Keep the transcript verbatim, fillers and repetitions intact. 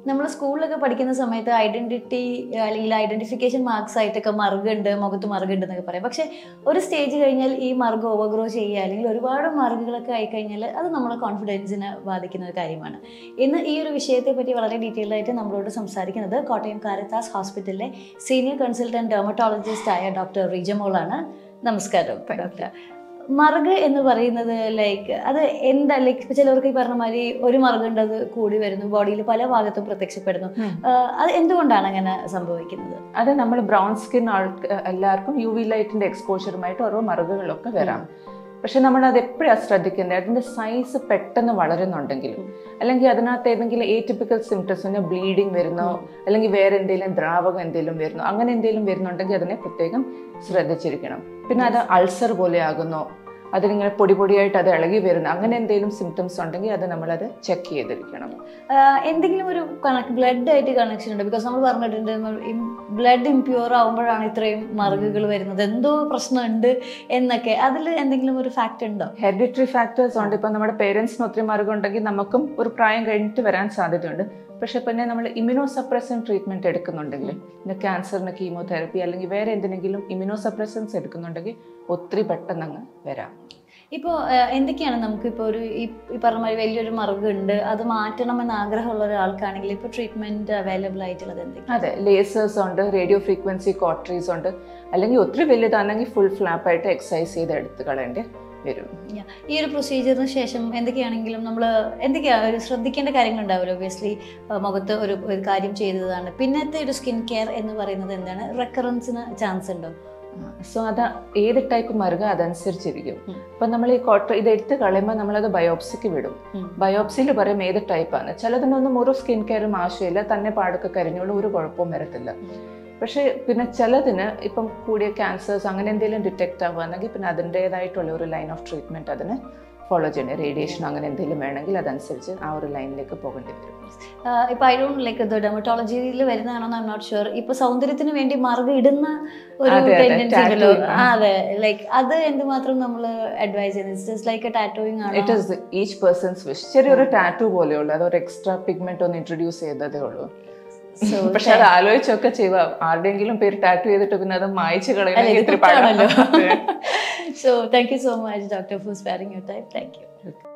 നമ്മൾ സ്കൂളിലൊക്കെ പഠിക്കുന്ന സമയത്ത് ഐഡന്റിറ്റി അല്ലെങ്കിൽ ഐഡന്റിഫിക്കേഷൻ മാർക്സ് ആയിട്ടൊക്കെ മറുകുണ്ട്, മുഖത്ത് മറുകുണ്ട് എന്നൊക്കെ പറയാം. പക്ഷെ ഒരു സ്റ്റേജ് കഴിഞ്ഞാൽ ഈ മറുക് ഓവർഗ്രോ ചെയ്യുക അല്ലെങ്കിൽ ഒരുപാട് മറുകുകളൊക്കെ ആയിക്കഴിഞ്ഞാൽ അത് നമ്മളെ കോൺഫിഡൻസിനെ ബാധിക്കുന്ന ഒരു കാര്യമാണ്. ഇന്ന് ഈ ഒരു വിഷയത്തെ പറ്റി വളരെ ഡീറ്റെയിൽഡ് ആയിട്ട് നമ്മളോട് സംസാരിക്കുന്നത് കോട്ടയം കാരിത്താസ് ഹോസ്പിറ്റലിലെ സീനിയർ കൺസൾട്ടന്റ് ഡെർമറ്റോളജിസ്റ്റ് ആയ ഡോക്ടർ റിജമോളാണ്. നമസ്കാരം ഡോക്ടർ. മറുക് എന്ന് പറയുന്നത് ലൈക്ക് അത് എന്താ, ലൈക്ക് ചിലവർക്ക് ഈ പറഞ്ഞ മാതിരി ഒരു മറുകുണ്ടത് കൂടി വരുന്നു, ബോഡിയിൽ പല ഭാഗത്തും പ്രത്യക്ഷപ്പെടുന്നു. അത് എന്തുകൊണ്ടാണ് അങ്ങനെ സംഭവിക്കുന്നത്? അത് നമ്മൾ ബ്രൗൺ സ്കിൻ ആൾ എല്ലാവർക്കും യു വി ലൈറ്റിന്റെ എക്സ്പോഷറുമായിട്ട് ഓരോ മറുകുകളൊക്കെ വരാം. പക്ഷെ നമ്മൾ അത് എപ്പോഴാണ് ശ്രദ്ധിക്കേണ്ടത്? അതിന്റെ സൈസ് പെട്ടെന്ന് വളരുന്നുണ്ടെങ്കിലും അല്ലെങ്കിൽ അതിനകത്ത് ഏതെങ്കിലും ഏറ്റിപ്പിക്കൽ സിംറ്റംസ്, ബ്ലീഡിങ് വരുന്നോ അല്ലെങ്കിൽ വേറെ എന്തെങ്കിലും ദ്രാവകം എന്തെങ്കിലും വരുന്നോ, അങ്ങനെ എന്തെങ്കിലും വരുന്നുണ്ടെങ്കിൽ അതിനെ പ്രത്യേകം ശ്രദ്ധിച്ചിരിക്കണം. പിന്നെ അത് അൾസർ പോലെ ആകുന്നോ, അതിനിങ്ങനെ പൊടി പൊടിയായിട്ട് അത് ഇളകി വരുന്നു, അങ്ങനെ എന്തെങ്കിലും സിംറ്റംസ് ഉണ്ടെങ്കിൽ അത് നമ്മളത് ചെക്ക് ചെയ്തിരിക്കണം. എന്തെങ്കിലും ഒരു ബ്ലഡ് ആയിട്ട് കണക്ഷൻ ഉണ്ട്? ബിക്കോസ് നമ്മൾ പറഞ്ഞിട്ടുണ്ട് ബ്ലഡ് ഇംപ്യൂർ ആവുമ്പോഴാണ് ഇത്രയും മറുകുകൾ വരുന്നത്, എന്തോ പ്രശ്നമുണ്ട് എന്നൊക്കെ. അതിൽ എന്തെങ്കിലും ഒരു ഫാക്ട് ഉണ്ടോ? ഹെറിഡിറ്ററി ഫാക്ടേഴ്സ് ഉണ്ട്. ഇപ്പം നമ്മുടെ പേരൻസിന് ഒത്തിരി മറുകുണ്ടെങ്കിൽ നമുക്കും ഒരു പ്രായം കഴിഞ്ഞിട്ട് വരാൻ സാധ്യതയുണ്ട്. പക്ഷെ പിന്നെ നമ്മൾ ഇമ്യൂണോ സപ്രസൻ ട്രീറ്റ്മെന്റ് എടുക്കുന്നുണ്ടെങ്കിൽ, പിന്നെ ക്യാൻസറിന് കീമോതെറപ്പി അല്ലെങ്കിൽ വേറെ എന്തിനെങ്കിലും ഇമ്യൂണോ സപ്രസൻസ് എടുക്കുന്നുണ്ടെങ്കിൽ ഒത്തിരി പെട്ടെന്ന് അങ്ങ് വരാം. ഇപ്പോൾ എന്തൊക്കെയാണ് നമുക്കിപ്പോൾ ഒരു ഈ പറഞ്ഞ മാതിരി വലിയൊരു മറുകുണ്ട്, അത് മാറ്റണമെന്ന് ആഗ്രഹമുള്ള ഒരാൾക്കാണെങ്കിൽ ഇപ്പോൾ ട്രീറ്റ്മെന്റ് അവൈലബിൾ ആയിട്ടുള്ളത് എന്തൊക്കെയാണ്? അതെ, ലേസേഴ്സ് ഉണ്ട്, റേഡിയോ ഫ്രീക്വൻസി കോട്ടറീസ് ഉണ്ട്, അല്ലെങ്കിൽ ഒത്തിരി വലുതാണെങ്കിൽ ഫുൾ ഫ്ലാപ്പായിട്ട് എക്സസൈസ് ചെയ്ത് എടുത്ത് കളയേണ്ടി വരും. ഈ ഒരു പ്രൊസീജിയറിന് ശേഷം എന്തൊക്കെയാണെങ്കിലും നമ്മൾ എന്തൊക്കെയാ ഒരു ശ്രദ്ധിക്കേണ്ട കാര്യങ്ങളുണ്ടാവുമല്ലോ? ഒബ്വിയസ്ലി മുഖത്ത് ഒരു ഒരു കാര്യം ചെയ്തതാണ്. പിന്നത്തെ ഒരു സ്കിൻ കെയർ എന്ന് പറയുന്നത് എന്താണ്? റെക്കറൻസിന് ചാൻസ് ഉണ്ടോ? സോ അത് ഏത് ടൈപ്പ് മറുക അതനുസരിച്ചിരിക്കും. ഇപ്പൊ നമ്മൾ ഈ കോട്ടർ ഇത് എടുത്ത് കളയുമ്പോൾ നമ്മളത് ബയോപ്സിക്ക് വിടും. ബയോപ്സിയിൽ പറയും ഏത് ടൈപ്പാണ്. ചിലതിനൊന്നും ഒരു സ്കിൻ കെയറും ആവശ്യമില്ല, തന്നെ പാടൊക്കെ കരിഞ്ഞോളും, ഒരു കുഴപ്പവും വരത്തില്ല. പക്ഷേ പിന്നെ ചിലതിന് ഇപ്പം കൂടിയ ക്യാൻസേഴ്സ് അങ്ങനെ എന്തെങ്കിലും ഡിറ്റക്റ്റ് ആവുകയാണെങ്കിൽ പിന്നെ അതിൻ്റെതായിട്ടുള്ള ഒരു ലൈൻ ഓഫ് ട്രീറ്റ്മെൻറ്റ് അതിന് ഫോളോ ചെയ്യണേ. റേഡിയേഷൻ അങ്ങനെ എന്തെങ്കിലും വേണമെങ്കിൽ അതനുസരിച്ച് ആ ഒരു ലൈനിലേക്ക് പോകേണ്ടി വരും. ഇപ്പം ഐ ഡോണ്ട് ലൈക്ക് ഡെർമറ്റോളജിയിൽ വരുന്നതാണോ ഐ എം നോട്ട് ഷുവർ. ഇപ്പൊ സൗന്ദര്യത്തിന് വേണ്ടി മറുക് ഇടുന്ന ഒരു ടെൻഡൻസി ഉണ്ടല്ലോ, അതെ, ലൈക്ക് അത് എന്തുമാത്രം നമ്മൾ അഡ്വൈസ് ചെയ്യുന്നത്? ജസ്റ്റ് ലൈക്ക് എ ടാറ്റൂയിങ് ആണ്? It is each person's wish. ചെറിയൊരു ടാറ്റൂ പോലെയുള്ളൂ, അതൊരു എക്സ്ട്രാ പിഗ്മെന്റ് ഒന്ന് ഇൻട്രൊഡ്യൂസ് ചെയ്തതേ ഉള്ളൂ. പക്ഷെ അത് ആലോചിച്ചൊക്കെ ചെയ്യുക. ആരുടെയെങ്കിലും പേര് ടാറ്റു ചെയ്തിട്ട് പിന്നെ അത് മായ്ച്ചു കളയുന്നത്. So thank you so much, Doctor, for sparing your time. Thank you.